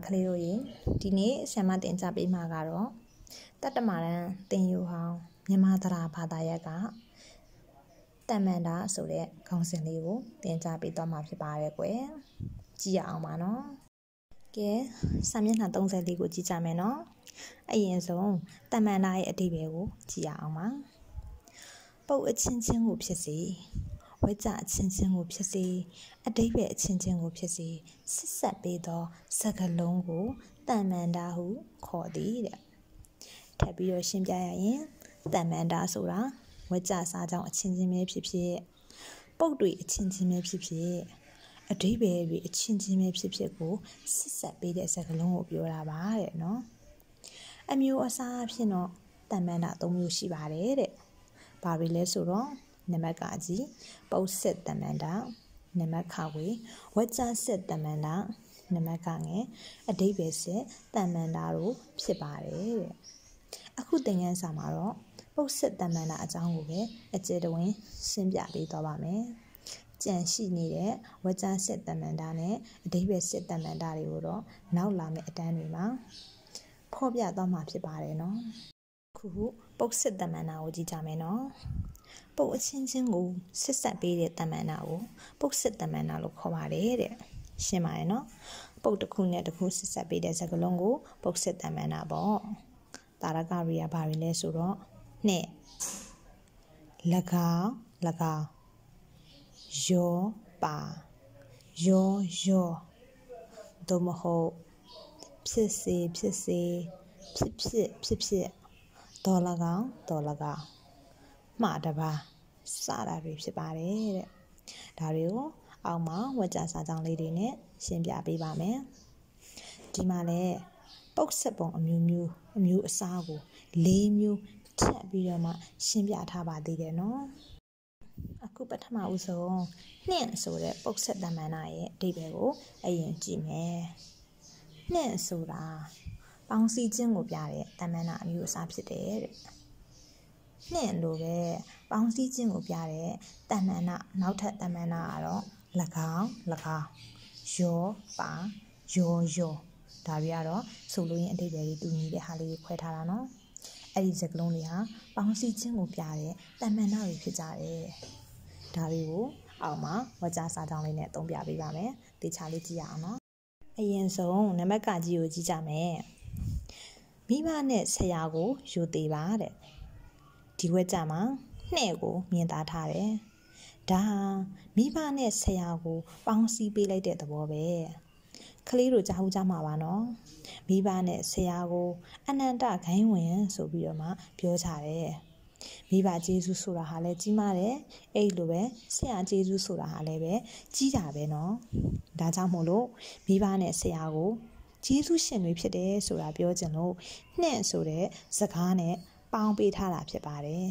ကလေးတို့ရေဒီနေ့ဆရာမတင်ကြပေးမှာကတော့တတ္တမရန်တင်ယူဟောင်းမြန်မာသရာဘာသာရပ်ကတမန်တာဆိုတဲ့ခေါင်းစဉ်လေးကိုတင်ကြပေးသွားမှာဖြစ်ပါတယ်ကွယ်ကြည့်ရအောင်ပါနော်ကဲစာမျက်နှာ34ကိုကြည့်ကြမယ်နော်အရင်ဆုံးတမန်တာရဲ့အဓိပ္ပာယ်ကိုကြည့်ရအောင်ပါပုတ်အချင်းချင်းကိုဖြစ်စေဝိဇ္ဇအချင်းချင်းကိုဖြစ်စေအဓိပ္ပာယ်အချင်းချင်းကိုဖြစ်စေဆက်ဆက်ပေးသောစကားလုံးကိုတမန်တာဟုခေါ်သည်တဲ့ထပ်ပြီးတော့ရှင်းပြရရင်တမန်တာဆိုတာဝိဇ္ဇစာကြောင့်အချင်းချင်းပဲဖြစ်ဖြစ်ပုတ်တွေအချင်းချင်းပဲဖြစ်ဖြစ်အဓိပ္ပာယ်တွေအချင်းချင်းပဲဖြစ်ဖြစ်ကိုဆက်ဆက်ပေးတဲ့စကားလုံးကိုပြောတာပါတဲ့နော်အမျိုးအစားအဖြစ်တော့တမန်တာ၃မျိုးရှိပါတယ်တဲ့ဘာတွေလဲဆိုတော့နံပါတ်ကကြီးပုတ်စစ်တမန်တာနံပါတ်ခဝေဝိဇ္ဇစစ်တမန်တာနံပါတ်ကငယ်အဓိပ္ပာယ်စစ်တမန်တာတို့ဖြစ်ပါတယ်တဲ့အခုသင်ခန်းစာမှာတော့ပုတ်စစ်တမန်တာအကြောင်းကိုပဲအကျယ်တဝင်းရှင်းပြပေးသွားပါမယ်ကြံရှိနေတဲ့ဝိဇ္ဇစစ်တမန်တာနဲ့အဓိပ္ပာယ်စစ်တမန်တာတွေကိုတော့နောက်လာမယ့်အတန်းတွေမှာဖော်ပြသွားမှာဖြစ်ပါတယ်နော်ခုပုတ်စစ်တမန်တာကိုကြည့်ကြမယ်နော်ပုတ်အချင်းချင်းကိုဆက်ဆက်ပေးတဲ့တမန်တာကိုပုတ်စစ်တမန်တာလို့ခေါ်ပါတယ်တဲ့ရှင်းပါရဲ့နော်ပုတ်တစ်ခုနဲ့တစ်ခုဆက်ဆက်ပေးတဲ့စကားလုံးကိုပုတ်စစ်တမန်တာပေါ့တာရကရိယာဘာတွေလဲဆိုတော့နဲ့၎င်းရောပါရောသို့မဟုတ်ဖြစ်စေဖြစ်တော်၎င်းမှားတပါစတာတွေဖြစ်ပါတယ်တဲ့ဒါတွေကိုအောက်မှာဝါကျစာကြောင်းလေးတွေနဲ့ရှင်းပြပေးပါမယ်ဒီမှာလည်းပုတ်ဆက်ပုံအမျိုးအစားကို၄မျိုးထပ်ပြီးတော့မှရှင်းပြထားပါသေးတယ်နော်အခုပထမဦးဆုံးနှင့်ဆိုတဲ့ပုတ်ဆက်တမန်တာရဲ့အဓိပ္ပာယ်ကိုအရင်ကြည့်မယ်နှင့်ဆိုတာပေါင်းစည်းခြင်းကိုပြတဲ့တမန်တာအမျိုးအစားဖြစ်တယ်တဲ့နှင့်လိုပဲပေါင်းစည်းခြင်းကိုပြတဲ့တမန်တာနောက်ထပ်တမန်တာကတော့၎င်းရောပါရောဒါတွေကတော့ဆိုလိုရင်းအဓိပ္ပာယ်တွေတူညီတဲ့ဟာလေးကိုခွဲထားတာနော်အဲ့ဒီစကားလုံးတွေဟာပေါင်းစည်းခြင်းကိုပြတဲ့တမန်တာတွေဖြစ်ကြတယ်ဒါတွေကိုအောက်မှာဝါကျစာကြောင်းလေးနဲ့သုံးပြပေးပါမယ်တေချာလေးကြည့်ရအောင်နော်အရင်ဆုံးနံပါတ်ကကြီးကိုကြည့်ကြမယ်မိဘနဲ့ဆရာကိုယူသေးပါတဲ့ဒီဝက်ကြမှာနှဲ့ကိုမြင်သားထားတယ်ဒါမိဘနဲ့ဆရာကိုပေါင်းစည်းပေးလိုက်တဲ့သဘောပဲကလေးတို့ကြားကြမှာပါနော်မိဘနဲ့ဆရာကိုအနန္တဂိုင်းဝင်ဆိုပြီးတော့မှပြောကြတယ်မိဘကျေးဇူးဆိုတာဟာလည်းကြီးမားတယ်အဲ့လိုပဲဆရာကျေးဇူးဆိုတာဟာလည်းပဲကြီးတာပဲနော်ဒါကြောင့်မို့လို့မိဘနဲ့ဆရာကိုကျေးဇူးရှင်တွေဖြစ်တယ်ဆိုတာပြောချင်လို့နှင့်ဆိုတဲ့စကားနဲ့ပေါင်းပေးထားတာဖြစ်ပါတယ်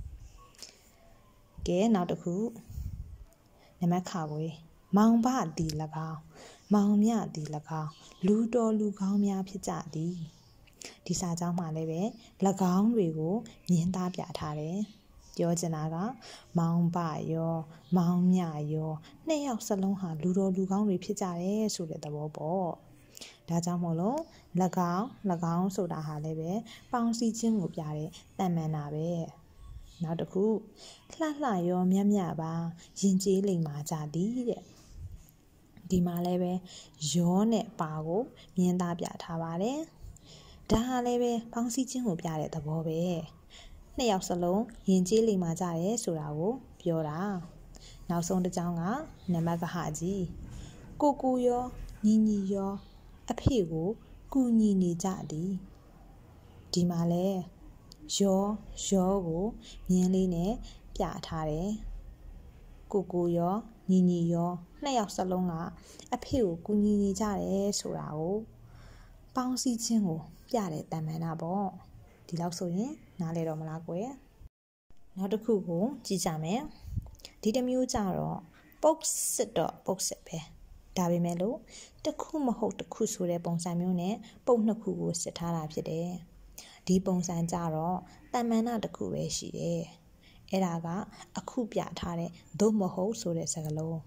ကဲနောက်တစ်ခုနံပါတ်ခဝေမောင်ဘသည်၎င်းမောင်မြသည်၎င်းလူတော်လူကောင်းများဖြစ်ကြသည်ဒီစာကြောင်းမှာလည်းပဲ၎င်းတွေကိုမြင်သားပြထားတယ်ပြောချင်တာကမောင်ဘရောမောင်မြရောနှစ်ယောက်စလုံးဟာလူတော်လူကောင်းတွေဖြစ်ကြတယ်ဆိုတဲ့သဘောပေါ့ဒါကြောင့်မို့လို့၎င်းဆိုတာဟာလည်းပဲပေါင်းစည်းခြင်းကိုပြတဲ့တမန်တာပဲနောက်တစ်ခုလှရောမြပါယဉ်ကျေးလိမ္မာကြသည်တဲ့ဒီမှာလည်းပဲရောနဲ့ပါကိုမြင်သားပြထားပါတယ်ဒါဟာလည်းပဲပေါင်းစည်းခြင်းကိုပြတဲ့သဘောပဲနှစ်ယောက်စလုံးယဉ်ကျေးလိမ္မာကြတယ်ဆိုတာကိုပြောတာနောက်ဆုံးတစ်ကြောင်းကနံပါတ်ကဟကြီးကိုရောညီရောအဖေကိုကူညီနေကြသည်ဒီမှာလဲရောကိုမြင်းလေးနဲ့ပြထားတယ်ကိုရောညီရောနှစ်ယောက်စလုံးကအဖေကိုကူညီနေကြတယ်ဆိုတာကိုပေါင်းစည်းခြင်းကိုပြတဲ့တမန်တာပေါ့ဒီလောက်ဆိုရင်နားလည်တော့မလားကွယ်နောက်တစ်ခုကိုကြည့်ကြမယ်ဒီတစ်မျိုးကြတော့ပုတ်စစ်ပဲဒါပေမဲ့လို့တစ်ခုမဟုတ်တစ်ခုဆိုတဲ့ပုံစံမျိုးနဲ့ပုတ်နှစ်ခုကိုစစ်ထားတာဖြစ်တယ်ဒီပုံစံကြတော့တမန်တာတစ်ခုပဲရှိတယ်အဲ့ဒါကအခုပြထားတဲ့သို့မဟုတ်ဆိုတဲ့စကားလုံး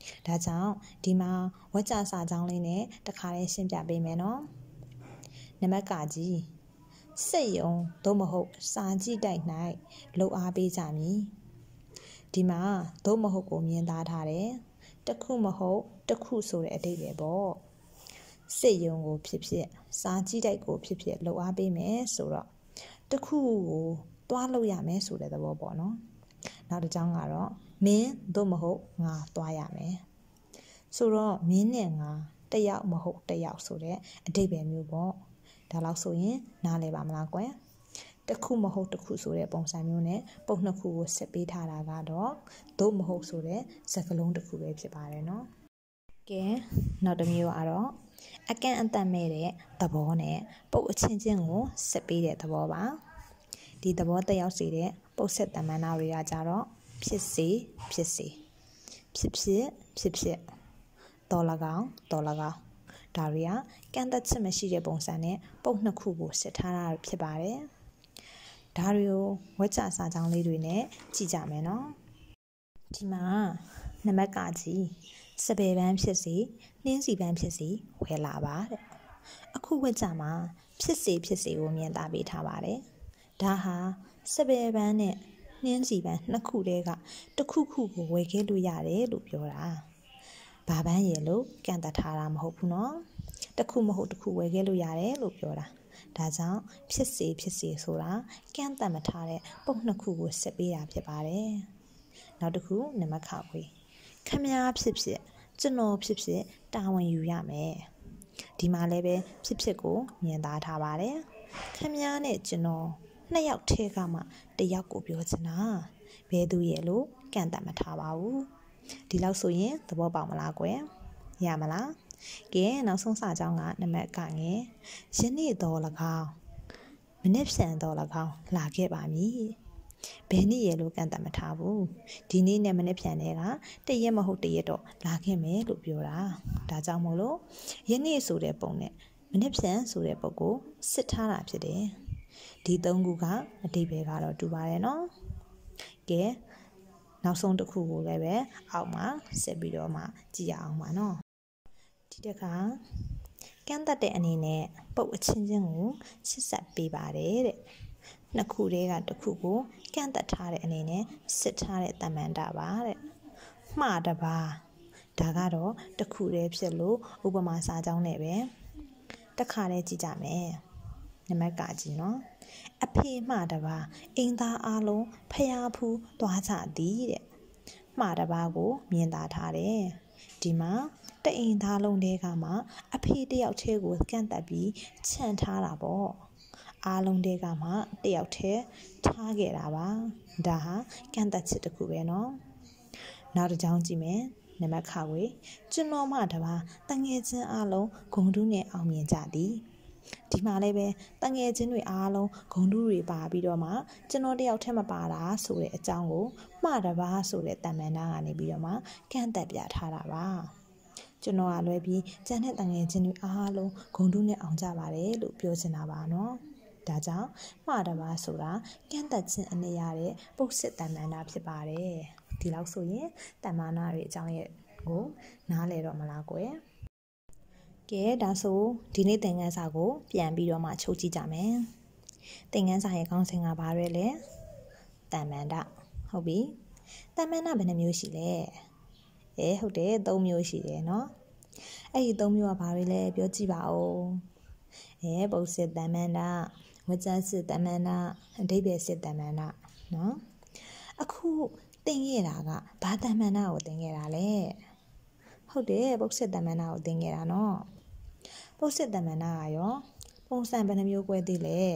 ဒါကြောင့်ဒီမှာဝကြစာကြောင်းလေးနဲ့တခါလေးရှင်းပြပေးမယ်နော်နံပါတ်ကကြီးစိတ်ယုံသို့မဟုတ်စာကြည့်တိုက်၌လှုပ်အားပေးကြမည်ဒီမှာသို့မဟုတ်ကိုမြင်သားထားတယ်တခုမဟုတ်တခုဆိုတဲ့အဓိပ္ပာယ်ပေါ့စိတ်ယုံကိုဖြစ်ဖြစ်စာကြည့်တိုက်ကိုဖြစ်ဖြစ်လှုပ်အားပေးမယ်ဆိုတော့တခုကိုသွားလို့ရမယ်ဆိုတဲ့သဘောပေါ့နော်နောက်တစ်ကြောင်းကတော့မင်းသို့မဟုတ်ငါသွားရမယ်ဆိုတော့မင်းနဲ့ငါတယောက်မဟုတ်တယောက်ဆိုတဲ့အဓိပ္ပာယ်မျိုးပေါ့ဒါလောက်ဆိုရင်နားလည်ပါမလားကွယ်တခုမဟုတ်တခုဆိုတဲ့ပုံစံမျိုးနဲ့ပုံနှစ်ခုကိုဆက်ပေးထားတာကတော့သို့မဟုတ်ဆိုတဲ့စကားလုံးတစ်ခုပဲဖြစ်ပါတယ်နော်ကဲနောက်တစ်မျိုးကတော့အကန့်အသတ်မဲ့တဲ့သဘောနဲ့ပုတ်အချင်းချင်းကိုဆက်ပေးတဲ့သဘောပါဒီသဘောတက်ရောက်စေတဲ့ပုတ်ဆက်တမန်နာတွေကကြတော့ဖြစ်စေဖြစ်စေဖြစ်ဖြစ်ဖြစ်ဖြစ်တော်၎င်းတော်၎င်းဒါတွေကကန့်သက်ချက်မရှိတဲ့ပုံစံနဲ့ပုံနှစ်ခုကိုဆက်ထားတာဖြစ်ပါတယ်ဒါတွေကိုဝက်ကြစာကြောင်းလေးတွေနဲ့ကြည့်ကြမယ်နော်ဒီမှာနံပါတ်ကကြီးစပယ်ပန်းဖြစ်စီနှင်းစီပန်းဖြစ်စီဝယ်လာပါတဲ့အခုဝက်ကြမှာဖြစ်စီဖြစ်စီကိုမြင်သားပေးထားပါတယ်ဒါဟာစပယ်ပန်းနဲ့နှင်းစီပန်းနှစ်ခုတည်းကတစ်ခုခုကိုဝယ်ခဲ့လို့ရတယ်လို့ပြောတာဘာပန်းရည်လို့ကန့်တတ်ထားတာမဟုတ်ဘူးနော်တစ်ခုမဟုတ်တစ်ခုဝယ်ခဲ့လို့ရတယ်လို့ပြောတာဒါကြောင့်ဖြစ်စေဖြစ်စေဆိုတာကန့်တတ်မထားတဲ့ပုံနှစ်ခုကိုဆက်ပေးတာဖြစ်ပါတယ်နောက်တစ်ခုနံပါတ်ခါခွေခမည်းဖြစ်ဖြစ်ကျွန်တော်ဖြစ်ဖြစ်တာဝန်ယူရမယ်ဒီမှာလည်းပဲဖြစ်ဖြစ်ကိုမြင်သားထားပါတယ်ခမည်းနဲ့ကျွန်တော်နှစ်ယောက်ထဲကမှတစ်ယောက်ကိုပြောချင်တာဘယ်သူရဲ့လို့ကန့်တတ်မထားပါဘူးဒီလောက်ဆိုရင်သဘောပေါက်မလားကွယ်ရမလားကဲနောက်ဆုံးစာကြောင်းကနံပါတ်ကငယ်ယနေ့တော်၎င်းမနေ့ဖြန်တော်၎င်းလာခဲ့ပါမည်ဘယ်နေ့ရဲ့လို့ကန့်တတ်မထားဘူးဒီနေ့နဲ့မနေ့ဖြန်တွေကတရက်မဟုတ်တရက်တော့လာခဲ့မယ်လို့ပြောတာဒါကြောင့်မို့လို့ယနေ့ဆိုတဲ့ပုံနဲ့မနေ့ဖြန်ဆိုတဲ့ပုံကိုစစ်ထားတာဖြစ်တယ်ဒီသုံးခုကအဓိပ္ပာယ်ကတော့တူပါတယ်နော်ကဲနောက်ဆုံးတစ်ခုကိုလည်းပဲအောက်မှာဆက်ပြီးတော့မှကြည့်ရအောင်ပါနော်ဒီတစ်ခါကန့်သက်တဲ့အနေနဲ့ပုတ်အချင်းချင်းကိုဆစ်ဆက်ပေးပါတယ်တဲ့နှစ်ခုတည်းကတစ်ခုကိုကန့်သက်ထားတဲ့အနေနဲ့စစ်ထားတဲ့တမန်တာပါတဲ့မှားတပါဒါကတော့တစ်ခုတည်းဖြစ်လို့ဥပမာစာကြောင်းနဲ့ပဲတစ်ခါတည်းကြည့်ကြမယ်နံပါတ်ကကြီးနော်အဖေမှားတပါအင်းသားအားလုံးဖျားဖူးသွားကြသည်တဲ့မှားတပါကိုမြင်သာထားတယ်ဒီမှာတအိမ်သားလုံးတွေကမှအဖေတယောက်တည်းကိုကန့်တက်ပြီးခြံထားတာပေါ့အားလုံးတွေကမှတယောက်တည်းထားခဲ့တာပါဒါဟာကန့်တက်ချက်တစ်ခုပဲနော်နောက်တစ်ကြောင်းကြည့်မယ်နံပါတ်ခဝေကျွန်တော်မှတပါတငယ်ချင်းအားလုံးဂုံတူးနဲ့အောင်မြင်ကြသည်ဒီမှာလည်းပဲတငယ်ချင်းတွေအားလုံးဂုံတူးတွေပါပြီးတော့မှကျွန်တော်တယောက်တည်းမပါတာဆိုတဲ့အကြောင်းကိုမှားတပါဆိုတဲ့တမန်သားကနေပြီးတော့မှကန့်တက်ပြထားတာပါကျွန်တော်ကလွယ်ပြီးကျန်တဲ့တငယ်ချင်းတွေအားလုံးဂုံတူးနဲ့အောင်ကြပါတယ်လို့ပြောချင်တာပါနော်ဒါကြောင့်မှားတပါဆိုတာကန့်တက်ခြင်းအနေရတဲ့ပုတ်စစ်တမန်သားဖြစ်ပါတယ်ဒီလောက်ဆိုရင်တမန်သားတွေအကြောင်းရဲ့ကိုနားလည်တော့မလားကွယ်ကဲဒါဆိုဒီနေ့သင်ခန်းစာကိုပြန်ပြီးတော့မှချုပ်ကြည့်ကြမယ်သင်ခန်းစာရဲ့ခေါင်းစဉ်ကဘာတွေလဲတမန်တာဟုတ်ပြီတမန်တာဘယ်နှမျိုးရှိလဲဟုတ်တယ်3မျိုးရှိတယ်เนาะအဲ့ဒီ3မျိုးကဘာတွေလဲပြောကြည့်ပါဦးပုတ်စစ်တမန်တာဝကြစစ်တမန်တာအဓိပ္ပာယ်စစ်တမန်တာเนาะအခုသင်ခဲ့တာကဘာတမန်တာကိုသင်ခဲ့တာလဲဟုတ်တယ်ပုတ်စစ်တမန်တာကိုသင်ခဲ့တာเนาะပုတ်စစ်တမန်တာကရောပုံစံဘယ်နှမျိုးကွဲသေးလဲ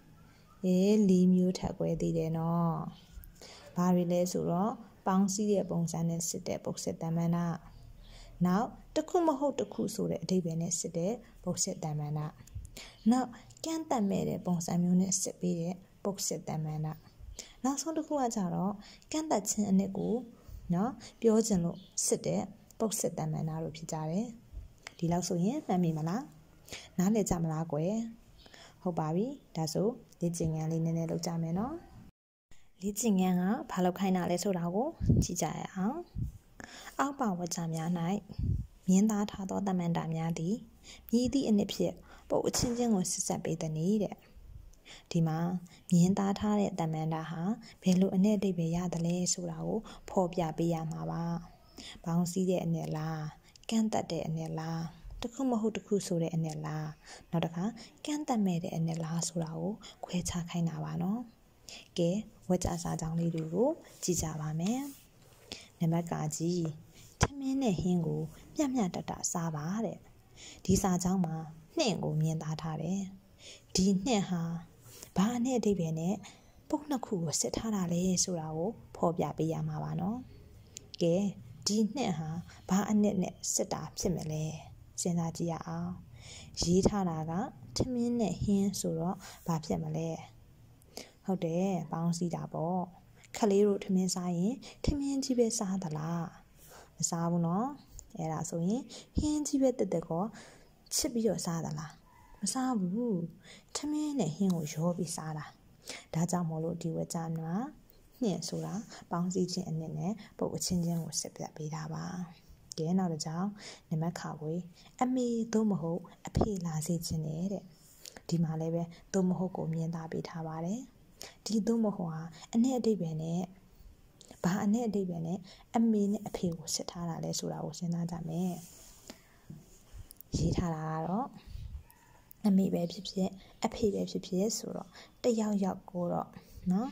4မျိုးထပ်ကွဲသေးတယ်เนาะဘာတွေလဲဆိုတော့ပေါင်းစည်းတဲ့ပုံစံနဲ့စစ်တဲ့ပုတ်စစ်တမန်တာနောက်တစ်ခုမဟုတ်တစ်ခုဆိုတဲ့အဓိပ္ပာယ်နဲ့စစ်တဲ့ပုတ်စစ်တမန်တာနောက်ကန့်တက်မဲ့တဲ့ပုံစံမျိုးနဲ့စစ်ပေးတဲ့ပုတ်စစ်တမန်တာနောက်ဆုံးတစ်ခုကကြတော့ကန့်တက်ခြင်းအနစ်ကိုเนาะပြောချင်လို့စစ်တဲ့ပုတ်စစ်တမန်တာတို့ဖြစ်ကြတယ်ဒီလောက်ဆိုရင်မှတ်မိမလားနားလည်ကြမလားကွယ်ဟုတ်ပါပြီဒါဆိုလေ့ကျင့်ခန်းလေးနည်းနည်းလုပ်ကြမယ်နော်လေ့ကျင့်ခန်းကဘာလုပ်ခိုင်းတာလဲဆိုတာကိုကြည့်ကြရအောင်အောက်ပါဝကြများ၌မြင်းသားထားသောတမန်တာများသည်မြည်သည့်အနှစ်ဖြင့်ပုတ်အချင်းချင်းကိုဆစ်ဆက်ပေးသည်နည်းတဲ့ဒီမှာမြင်းသားထားတဲ့တမန်တာဟာဘယ်လိုအနဲ့အဓိပ္ပာယ်ရတယ်လဲဆိုတာကိုဖော်ပြပေးရမှာပါဘောင်းစည်းတဲ့အနဲ့လားကန့်တက်တဲ့အနဲ့လားတခုမဟုတ်တခုဆိုတဲ့အနဲ့လားနောက်တစ်ခါကန့်တက်မဲ့တဲ့အနဲ့လားဆိုတာကိုခွဲခြားခိုင်းတာပါနော်ကဲဝကြစာကြောင်းလေးတွေကိုကြည့်ကြပါမယ်နံပါတ်ကကြီးထမင်းနဲ့ဟင်းကိုမျှမျှတတစားပါတဲ့ဒီစာကြောင်းမှာနှင့်ကိုမြင်သားထားတယ်ဒီနှင့်ဟာဘာနဲ့အဓိပ္ပာယ်နဲ့ပုတ်နှစ်ခုကိုစစ်ထားတာလဲဆိုတာကိုဖော်ပြပေးရမှာပါနော်ကဲဒီနှင့်ဟာဘာအနစ်နဲ့စစ်တာဖြစ်မလဲစဉ်းစားကြည့်ရအောင်ရေးထားတာကထမင်းနဲ့ဟင်းဆိုတော့ဘာဖြစ်မလဲဟုတ်တယ်ပေါင်းစည်းတာပေါ့ခလေးတို့ထမင်းစားရင်ထမင်းကြီးပဲစားသလားမစားဘူးနော်အဲ့ဒါဆိုရင်ဟင်းကြီးပဲတက်တက်ကောချစ်ပြီးတော့စားသလားမစားဘူးထမင်းနဲ့ဟင်းကိုရောပြီးစားတာဒါကြောင့်မို့လို့ဒီဝကြမှာနှင့်ဆိုတာပေါင်းစည်းခြင်းအနည်းနဲ့ပုတ်အချင်းချင်းကိုစစ်ပြပေးတာပါကဲနောက်တစ်ကြောင်းနံပါတ်ခါဝေးအမေသို့မဟုတ်အဖေလာစေခြင်းနဲ့တဲ့ဒီမှာလည်းပဲသို့မဟုတ်ကိုမြင်သားပေးထားပါတယ်ဒီသို့မဟုတ်ဟာအနဲ့အဓိပ္ပာယ်နဲ့ဘာအနဲ့အဓိပ္ပာယ်နဲ့အမေနဲ့အဖေကိုစစ်ထားတာလဲဆိုတာကိုစဉ်းစားကြမယ်ရေးထားတာကတော့အမေပဲဖြစ်ဖြစ်အဖေပဲဖြစ်ဖြစ်ဆိုတော့တယောက်ယောက်ကိုတော့နော်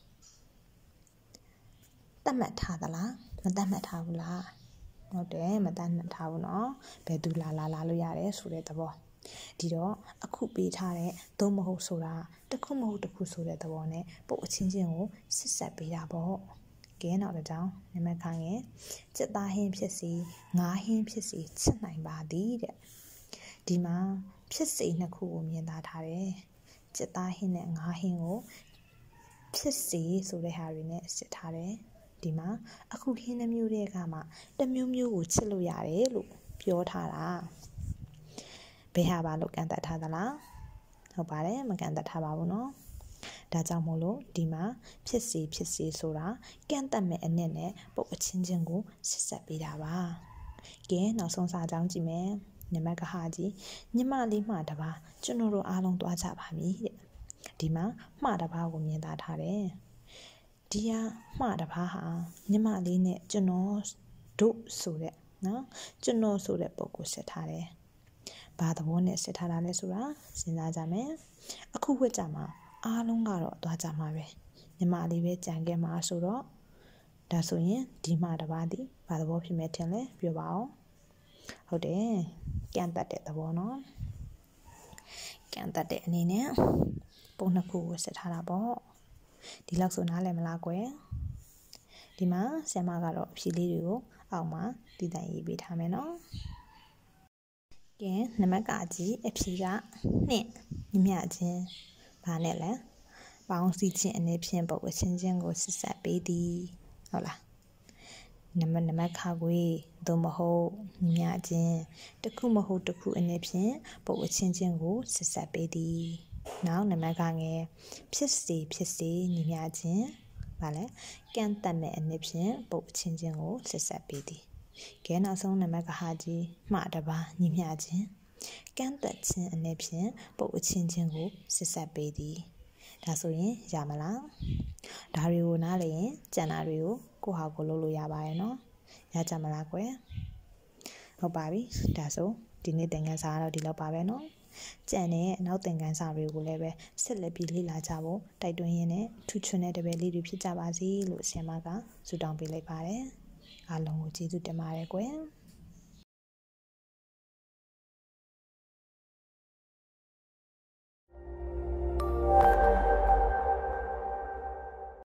တတ်မှတ်ထားသလားမတတ်မှတ်ထားဘူးလားဟုတ်တယ်မတတ်မှတ်ထားဘူးနော်ဘယ်သူလာလို့ရတယ်ဆိုတဲ့သဘောဒီတော့အခုပေးထားတဲ့သို့မဟုတ်ဆိုတာတခုမဟုတ်တခုဆိုတဲ့သဘောနဲ့ပုတ်အချင်းချင်းကိုစစ်ဆက်ပေးတာပေါ့ကဲနောက်တစ်ကြောင်းနံပါတ်ခါငယ်စက်သားဟင်းဖြစ်စီငါးဟင်းဖြစ်စီချစ်နိုင်ပါသည်တဲ့ဒီမှာဖြစ်စီနှစ်ခုကိုမြင်သားထားတယ်စက်သားဟင်းနဲ့ငါးဟင်းကိုဖြစ်စီဆိုတဲ့ဟာတွေနဲ့စစ်ထားတယ်ဒီမှာအခုဟင်းနှမျိုးတွေကမှတစ်မျိုးမျိုးကိုချစ်လို့ရတယ်လို့ပြောထားတာဘယ်ဟာပါလို့ကန်တတ်ထားသလားဟုတ်ပါတယ်မကန်တတ်ထားပါဘူးနော်ဒါကြောင့်မို့လို့ဒီမှာဖြစ်စီဆိုတာကန့်တက်မဲ့အနည်းနဲ့ပုတ်အချင်းချင်းကိုစစ်ဆက်ပေးတာပါကဲနောက်ဆုံးစာကြောင်းကြည့်မယ်နံပါတ်ကဟာကြီးညီမလေးမှတပါကျွန်တော်တို့အားလုံးတွားကြပါမည်တဲ့ဒီမှာမှတပါကိုမြင်သားထားတယ်ဒီဟာမှတပါဟာညီမလေးနဲ့ကျွန်တော်တို့ဆိုတဲ့နော်ကျွန်တော်ဆိုတဲ့ပုံကိုစစ်ထားတယ်ဘာသဘောနဲ့စစ်ထားတာလဲဆိုတာစဉ်းစားကြမယ်အခုဝတ်ကြမှာအားလုံးကတော့သွားကြမှာပဲညီမလေးပဲကြံခဲ့မှာဆိုတော့ဒါဆိုရင်ဒီမှတပါးဒီဘာသဘောဖြစ်မဲ့ထင်လဲပြောပါအောင်ဟုတ်တယ်ကန့်တတ်တဲ့သဘောနော်ကန့်တတ်တဲ့အနေနဲ့ပုံနှစ်ခုကိုစစ်ထားတာပေါ့ဒီလောက်ဆိုနားလည်မလားကွယ်ဒီမှာဆရာမကတော့အဖြေလေးတွေကိုအောက်မှာတည်တံ့ရေးပေးထားမယ်နော်ကဲနံပါတ်ကကြီးအဖြေက2ညီမျှချင်းဘာနဲ့လဲပေါင်းစည်းခြင်းအနေဖြင့်ပုတ်အချင်းချင်းကိုစစ်ဆက်ပေးသည်ဟုတ်လားနံပါတ်ခါခွေသို့မဟုတ်ညီမျှချင်းတစ်ခုမဟုတ်တစ်ခုအနေဖြင့်ပုတ်အချင်းချင်းကိုစစ်ဆက်ပေးသည်နောက်နံပါတ်ကငယ်ဖြစ်စေညီမျှချင်းဘာလဲကန့်တက်မဲ့အနေဖြင့်ပုတ်အချင်းချင်းကိုစစ်ဆက်ပေးသည်ကဲနောက်ဆုံးနံပါတ်ကဟာကြီးမှတပါညီမျှချင်းကန့်တက်ခြင်းအနေဖြင့်ပုတ်အချင်းချင်းကိုစစ်ဆက်ပေးသည်ဒါဆိုရင်ရမလားဒါတွေကိုနားလည်ရင်ကျန်တာတွေကိုကိုယ့်ဟာကိုယ်လုပ်လို့ရပါရဲ့နော်ရကြမလားကွယ်ဟုတ်ပါပြီဒါဆိုဒီနေ့သင်ခန်းစာကတော့ဒီလောက်ပါပဲနော်ကြံတဲ့နောက်သင်ခန်းစာတွေကိုလည်းပဲဆက်လက်ပြီးလေ့လာကြဖို့တိုက်တွန်းရင်းနဲ့ထူးချွန်တဲ့တပည့်လေးတွေဖြစ်ကြပါစေလို့ဆရာမကဆုတောင်းပေးလိုက်ပါတယ်အားလုံးကိုကျေးဇူးတင်ပါတယ်ကွယ်